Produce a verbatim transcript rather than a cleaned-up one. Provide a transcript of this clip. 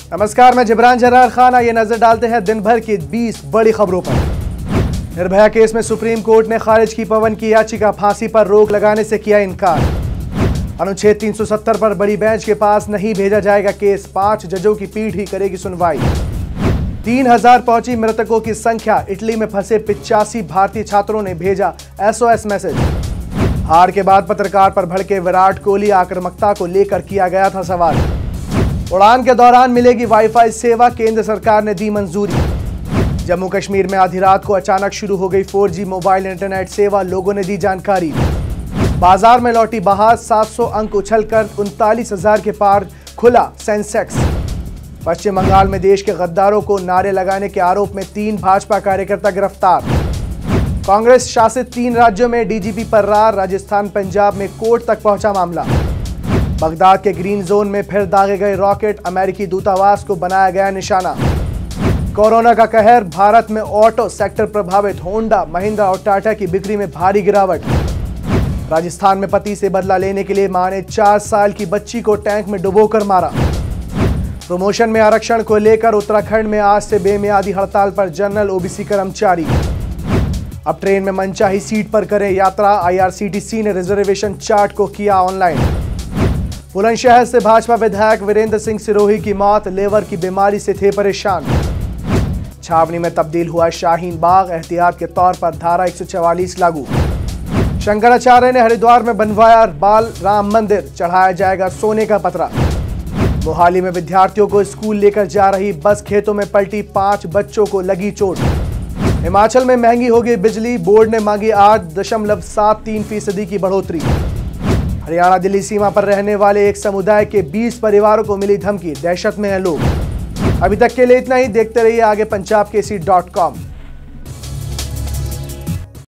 नमस्कार, मैं जिब्रान जरार खान। ये नजर डालते हैं दिन भर की बीस बड़ी खबरों पर। निर्भया केस में सुप्रीम कोर्ट ने खारिज की पवन की याचिका, फांसी पर रोक लगाने से किया इनकार। अनुच्छेद तीन सौ सत्तर पर बड़ी बेंच के पास नहीं भेजा जाएगा केस, पांच जजों की पीठ ही करेगी सुनवाई। तीन हजार पहुंची मृतकों की संख्या, इटली में फंसे पिचासी भारतीय छात्रों ने भेजा एसओएस मैसेज। हार के बाद पत्रकार पर भड़के विराट कोहली, आक्रामकता को लेकर किया गया था सवाल। उड़ान के दौरान मिलेगी वाईफाई सेवा, केंद्र सरकार ने दी मंजूरी। जम्मू कश्मीर में आधी रात को अचानक शुरू हो गई फोर जी मोबाइल इंटरनेट सेवा, लोगों ने दी जानकारी। बाजार में लौटी बहार, सात सौ अंक उछलकर उनतालीस हजार के पार खुला सेंसेक्स। पश्चिम बंगाल में देश के गद्दारों को नारे लगाने के आरोप में तीन भाजपा कार्यकर्ता गिरफ्तार। कांग्रेस शासित तीन राज्यों में डीजीपी पर रार, राजस्थान पंजाब में कोर्ट तक पहुंचा मामला। बगदाद के ग्रीन जोन में फिर दागे गए रॉकेट, अमेरिकी दूतावास को बनाया गया निशाना। कोरोना का कहर, भारत में ऑटो सेक्टर प्रभावित, होंडा, महिंद्रा और टाटा की बिक्री में भारी गिरावट। राजस्थान में पति से बदला लेने के लिए मां ने चार साल की बच्ची को टैंक में डुबोकर मारा। प्रमोशन में आरक्षण को लेकर उत्तराखंड में आज से बेमियादी हड़ताल पर जनरल ओबीसी कर्मचारी। अब ट्रेन में मनचाही सीट पर करें यात्रा, आईआरसीटीसी ने रिजर्वेशन चार्ट को किया ऑनलाइन। बुलंदशहर से भाजपा विधायक वीरेंद्र सिंह सिरोही की मौत, लेवर की बीमारी से थे परेशान। छावनी में तब्दील हुआ शाहीन बाग, एहतियात के तौर पर धारा एक सौ चवालीस लागू। शंकराचार्य ने हरिद्वार में बनवाया बाल राम मंदिर, चढ़ाया जाएगा सोने का पतरा। मोहाली में विद्यार्थियों को स्कूल लेकर जा रही बस खेतों में पलटी, पांच बच्चों को लगी चोट। हिमाचल में महंगी हो गई बिजली, बोर्ड ने मांगी आठ दशमलव सात तीन फीसदी की बढ़ोतरी। हरियाणा दिल्ली सीमा पर रहने वाले एक समुदाय के बीस परिवारों को मिली धमकी, दहशत में हैं लोग। अभी तक के लिए इतना ही, देखते रहिए आगे पंजाब केसरी डॉट कॉम।